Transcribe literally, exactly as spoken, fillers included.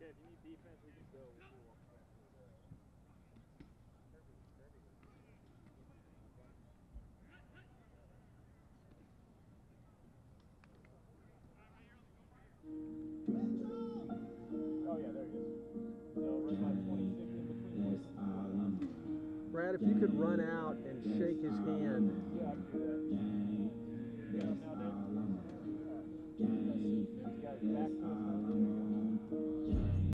if you need defense, we can still. Oh yeah, there he is. So right by twenty-six in between. Brad, if you could run out and shake his hand. Yeah, I can do that. Yeah, now, Dave. He's got his back to us.